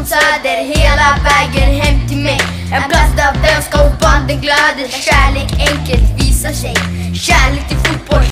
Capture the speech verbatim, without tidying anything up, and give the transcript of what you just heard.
från söder hela vägen hem till mig. En plats där vänskap och banden glöder, där kärlek enkelt visar sig. Kärlek till fotboll,